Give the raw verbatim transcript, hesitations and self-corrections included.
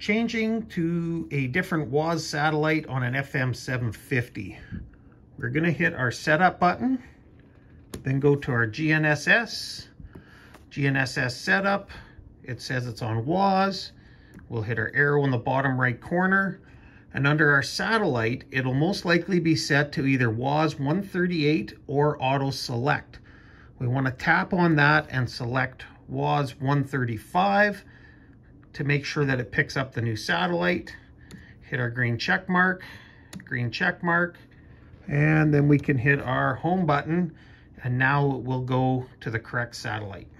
changing to a different W A A S satellite on an F M seven fifty. We're going to hit our setup button, then go to our G N S S, G N S S setup. It says it's on W A A S. We'll hit our arrow in the bottom right corner, and under our satellite, it'll most likely be set to either W A A S one thirty-eight or auto select. We want to tap on that and select W A A S one thirty-five to make sure that it picks up the new satellite. Hit our green check mark, green check mark, and then we can hit our home button, and now it will go to the correct satellite.